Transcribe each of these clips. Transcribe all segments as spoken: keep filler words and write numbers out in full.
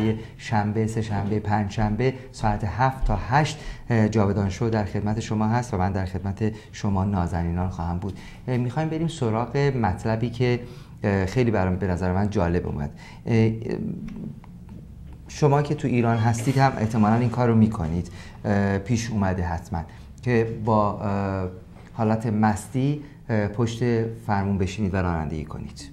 روزهای شنبه، سه شنبه، پنج شنبه ساعت هفت تا هشت جاودان شو در خدمت شما هست و من در خدمت شما نازنینان خواهم بود. میخوایم بریم سراغ مطلبی که خیلی برام به نظر من جالب اومد. شما که تو ایران هستید هم احتمالاً این کار رو میکنید، پیش اومده حتما که با حالت مستی پشت فرمون بشینید و رانندگی کنید.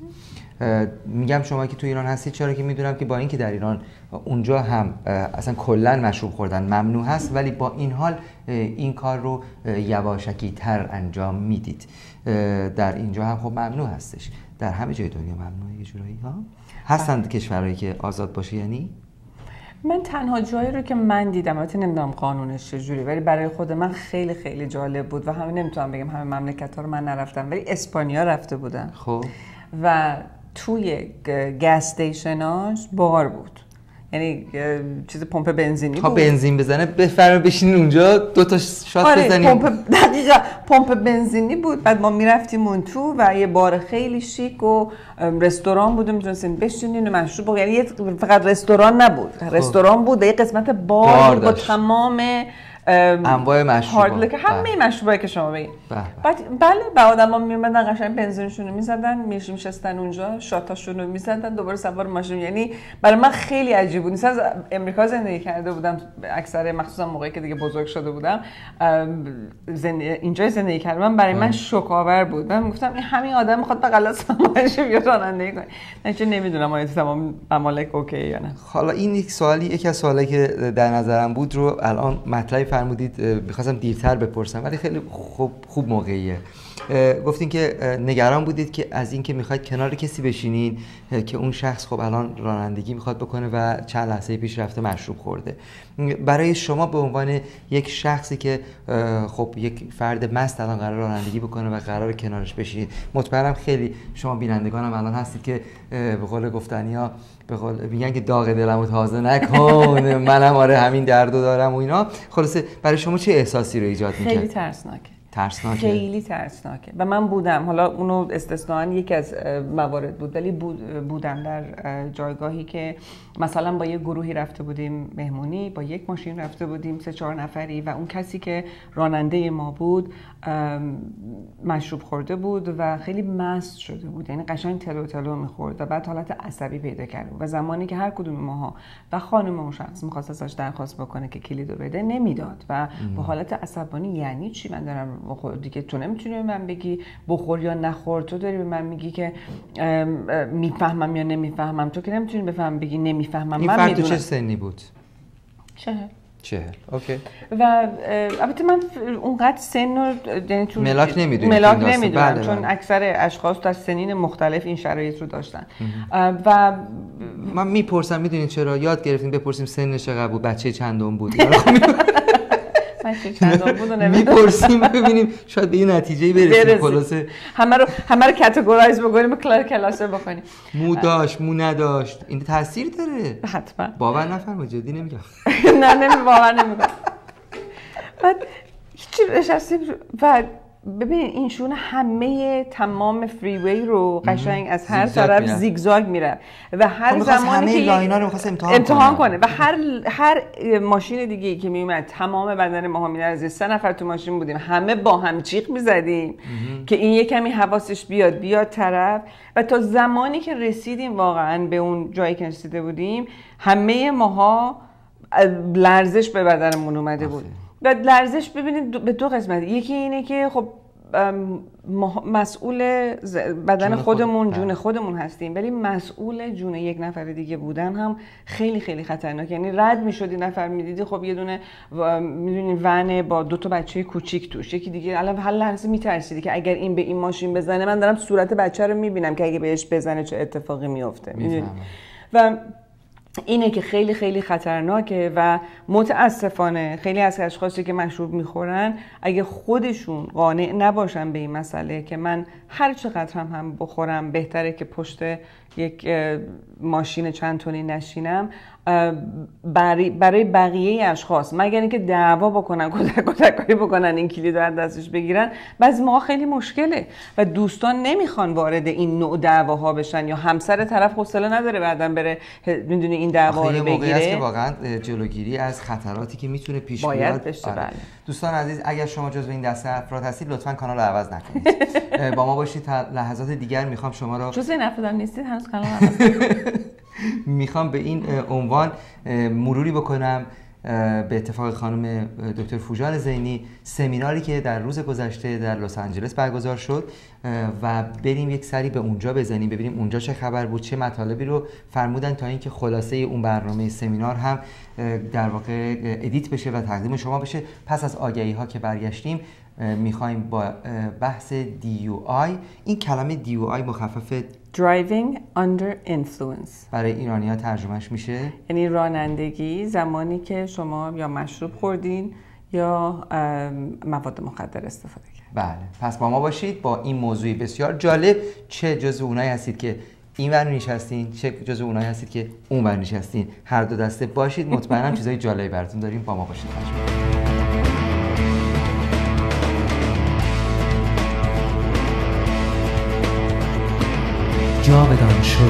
میگم شما که تو ایران هستید چرا که میدونم که با اینکه در ایران اونجا هم اصلا کلا مشروب خوردن ممنوع هست، ولی با این حال این کار رو یواشکی تر انجام میدید. در اینجا هم خب ممنوع هستش، در همه جای دنیا ممنوعه یه جورایی ها. هستند کشورهایی که آزاد باشه یعنی؟ من تنها جایی رو که من دیدم، البته نمیدونم قانونش چجوری، ولی برای خود من خیلی خیلی جالب بود و همه نمیتونم بگم همه مملکت‌ها رو من نرفتم، ولی اسپانیا رفته بودم. خب و توی گاز استیشناش بار بود، یعنی چیز پمپ بنزینی بود. تا بنزین بزنه بفرمایید بشینین اونجا دو تا شات آره بزنید. پمپ دقیقاً پمپ بنزینی بود. بعد ما میرفتیم اون تو و یه بار خیلی شیک و رستوران بود، میتونستین بشینین و مشروب، یعنی فقط رستوران نبود، خب. رستوران بود، یه قسمت بار, بار با تمام انواع مشروبات که همه مشروبایی که شما بگید. بعد بله با آدما میومدن قشنگ بنزینشون رو میزدن، میشستن اونجا، شاتاشون رو میزدن، دوباره سوار ماشین. یعنی برای من خیلی عجیب بود. مثلا از امریکا زندگی کرده بودم اکثر، مخصوصا موقعی که دیگه بزرگ شده بودم زندگی اینجا زندگی کردم، برای من شوک آور بود. من گفتم این همین آدم میخواد بغل سماش بیاد رانندگی کنه. نه چون نمیدونم آیا تمام ممالک اوکی یا نه. حالا این یک سوالی یکی از سوالایی که در نظرم بود رو الان مطلب فرمودید، می‌خواستم دیرتر بپرسم ولی خیلی خوب خوب موقعیه. گفتین که نگران بودید که از این که میخواید کنار کسی بشینین که اون شخص خب الان رانندگی میخواد بکنه و چند لحظه پیش رفته مشروب خورده. برای شما به عنوان یک شخصی که خب یک فرد مست الان قرار رانندگی بکنه و قرار کنارش بشینید، مطمئنم خیلی شما بینندگانم الان هستید که به قول گفتنی‌ها به قول میگن که داغ دلمو تازه نکن، منم آره همین دردو دارم و اینا. خلاصه برای شما چه احساسی رو ایجاد می‌کنه؟ خیلی ترسناکه. ترسناکه. خیلی ترسناکه و من بودم، حالا اونو استثناً یکی از موارد بود، ولی بود بودم در جایگاهی که مثلا با یه گروهی رفته بودیم مهمونی، با یک ماشین رفته بودیم سه چهار نفری و اون کسی که راننده ما بود مشروب خورده بود و خیلی مست شده بود، یعنی قشنگ تلو تلو میخورد و بعد حالت عصبی پیدا کرد و زمانی که هر کدوم ماها و خانم اون شخص میخواست ازش درخواست بکنه که کلیدو بده نمیداد و با حالت عصبانی یعنی چی من دارم بخور دیگه، تو نمیتونی به من بگی بخور یا نخور، تو داری به من میگی که میفهمم یا نمیفهمم، تو که نمیتونی بفهم بگی نمیفهمم. این فرد تو چه سنی بود؟ چهل. چهل. اوکی. و البته من اونقدر سن رو یعنی تو ملاک نمیدونم ملاک نمیدونم بله چون بله. اکثر اشخاص در سنین مختلف این شرایط رو داشتن. و من میپرسم میدونید چرا یاد گرفتیم بپرسیم سنش چقدر بود، بچه چندم بود. میپرسیم ببینیم شاید به این نتیجه برسیم. خلاصه همه رو همه رو کاتگورایز بکنیم و کلاسر بکنیم. مو داشت مو نداشت این تاثیر داره حتما. باور نفرما جدی نمیگم. نه نمی باور نمیکنم. بعد هیچ نشستیم و ببینید اینشون همه تمام فریوی رو قشنگ از هر طرف زیگزاگ میره و هر زمانی که لاینا رو می‌خواست امتحان, امتحان کنه و هر هر ماشین دیگه‌ای که میومد تمام بدن ما می‌لرزید. سه نفر تو ماشین بودیم، همه با هم جیغ می‌زدیم که این یه کمی حواسش بیاد بیاد طرف و تا زمانی که رسیدیم واقعا به اون جایی که رسیده بودیم همه ماها لرزش به بدنمون اومده بود. و لرزش ببینید به دو قسمت، یکی اینه که خب مسئول بدن خودمون جون خودمون هستیم ولی مسئول جون یک نفر دیگه بودن هم خیلی خیلی خطرناک. یعنی رد میشدی نفر میدیدی خب یه دونه میدونین ون با دو تا بچه کوچیک توش، یکی دیگه الان هر لحظه میترسیدی که اگر این به این ماشین بزنه من دارم صورت بچه رو میبینم که اگه بهش بزنه چه اتفاقی میفته. و اینه که خیلی خیلی خطرناکه و متاسفانه خیلی از اشخاصی که مشروب میخورن اگه خودشون قانع نباشن به این مسئله که من هر چقدر هم هم بخورم بهتره که پشت یک ماشین چند تونی نشینم، برای برای بقیه اشخاص، مگر اینکه دعوا بکنن، کتک کتکایی بکنن، این کلید رو دستش بگیرن، بعضی موقع خیلی مشکله و دوستان نمیخوان وارد این نوع دعواها بشن، یا همسر طرف حوصله نداره بعداً بره میدونی این دعوا رو بگیره. موقعی است که واقعا جلوگیری از خطراتی که میتونه پیش بیاد باید بشه. آره. بله. دوستان عزیز، اگر شما جزو این دسته افراد هستید لطفاً کانال رو عوض نکنید. با ما باشید تا لحظات دیگر. میخوام شما رو جزو این افراد نیستید هنوز کانال عوض نکنید. میخوام به این عنوان مروری بکنم به اتفاق خانم دکتر فوجان زینی، سمیناری که در روز گذشته در لس آنجلس برگزار شد و بریم یک سری به اونجا بزنیم، ببینیم اونجا چه خبر بود، چه مطالبی رو فرمودن، تا اینکه خلاصه اون برنامه سمینار هم در واقع ادیت بشه و تقدیم شما بشه. پس از آگهی ها که برگشتیم میخوایم با بحث دی یو آی، این کلمه دی یو آی مخفف Driving Under Influence برای ایرانی ها ترجمهش میشه یعنی رانندگی زمانی که شما یا مشروب خوردین یا مواد مخدر استفاده کردین. بله، پس با ما باشید با این موضوعی بسیار جالب. چه جزو اونایی هستید که این ور نشستین، چه جزو اونایی هستید که اون ور نشستین، هر دو دسته باشید، مطمئنم چیزای جالبی براتون داریم. با ما باشید. جاودان شو.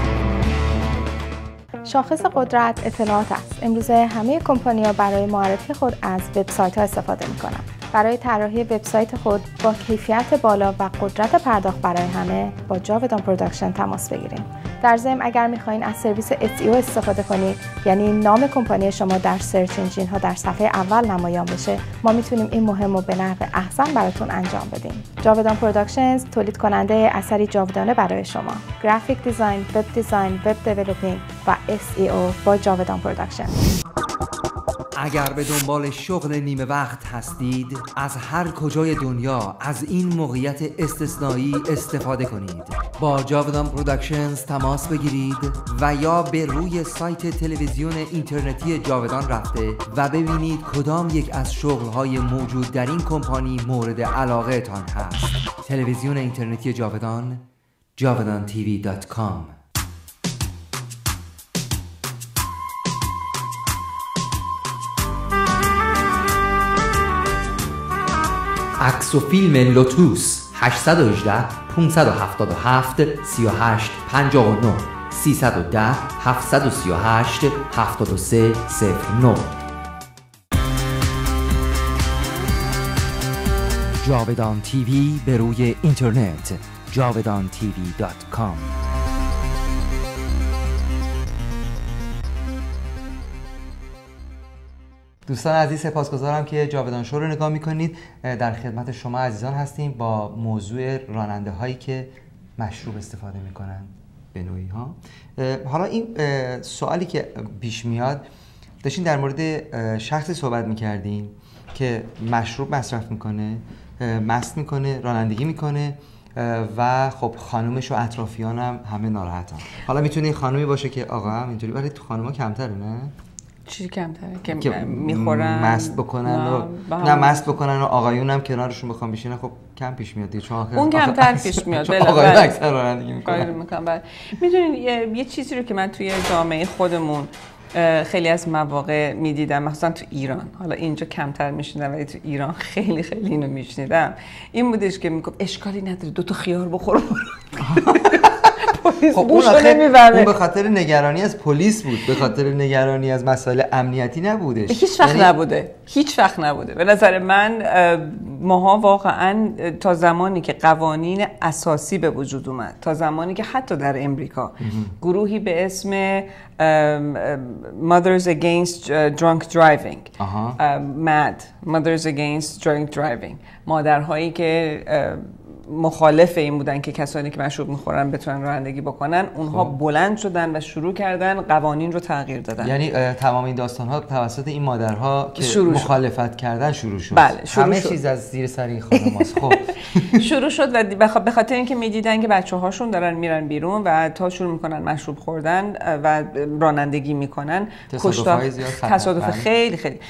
شاخص قدرت اطلاعات است. امروزه همه کمپانی‌ها برای معرفی خود از وبسایت‌ها استفاده می‌کنند. برای طراحی وبسایت خود با کیفیت بالا و قدرت پرداخت برای همه با جاودان پروداکشن تماس بگیرید. در ضمن اگر می‌خواین از سرویس اس ای او استفاده کنید، یعنی نام کمپانی شما در سرچ انجین ها در صفحه اول نمایان بشه، ما میتونیم این مهم رو به نحو احسن براتون انجام بدیم. جاودان پروداکشنز تولید کننده اثری جاودانه برای شما. گرافیک دیزاین، وب دیزاین، وب دیولپینگ و اس ای او با جاودان پروداکشن. اگر به دنبال شغل نیمه وقت هستید، از هر کجای دنیا از این موقعیت استثنایی استفاده کنید. با جاودان پروداکشنز تماس بگیرید و یا به روی سایت تلویزیون اینترنتی جاودان رفته و ببینید کدام یک از شغل‌های موجود در این کمپانی مورد علاقه تان هست. تلویزیون اینترنتی جاودان، جاودان تی وی دات کام. عکس و فیلم لوتوس هشت یک هشت پنج هفت هفت سه هشت پنج نه سیصد و ده هفتصد و سی و هشت هفتاد و سه صفر نه. جاودان تیوی به روی اینترنت جاودان تی وی دات کام. دوستان عزیز، سپاسگزارم که جاودان شو رو نگاه میکنید. در خدمت شما عزیزان هستیم با موضوع راننده هایی که مشروب استفاده میکنن به نوعی ها. حالا این سوالی که پیش میاد، داشتین در مورد شخصی صحبت میکردین که مشروب مصرف میکنه، مست میکنه، رانندگی میکنه و خب خانومش و اطرافیان هم همه ناراحتن. حالا میتونه خانومی باشه که آقا هم اینطوری، ولی تو خانوما کمتره نه؟ چی کمتره که, که میخورن مست بکنن و نه مست بکنن و آقایون هم کنارشون بخوام بشینن، خب کم پیش میاد دیگه، چون آخر اون کمتر پیش میاد. بله آقایون اکثر رانندگی میکنن. میکنن. میدونین یه،, یه چیزی رو که من توی جامعه خودمون خیلی از مواقع میدیدم، مثلا تو ایران، حالا اینجا کمتر میشنیدم ولی تو ایران خیلی خیلی اینو میشنیدم، این بودش که میگفت اشکالی نداره دو تا خیار بخور. خب اون آخه اون به خاطر نگرانی از پلیس بود، به خاطر نگرانی از مسائل امنیتی نبودش. هیچ وقت یعنی... نبوده هیچ وقت نبوده به نظر من. ماها واقعا تا زمانی که قوانین اساسی به وجود اومد، تا زمانی که حتی در امریکا گروهی به اسم Mothers Against Drunk Driving، مد Mothers Against Drunk Driving، مادرهایی که مخالف این بودن که کسانی که مشروب میخورن بتونن رانندگی بکنن، اونها خوب. بلند شدن و شروع کردن قوانین رو تغییر دادن. یعنی تمام این داستان ها توسط این مادرها که مخالفت کردن شروع شد. بله شروع همه شد. چیز از زیر سر این خانم‌هاست. خب شروع شد و به خاطر اینکه میدیدن که بچه‌هاشون دارن میرن بیرون و تا شروع میکنن مشروب خوردن و رانندگی میکنن، کشتار تصادف خیلی خیلی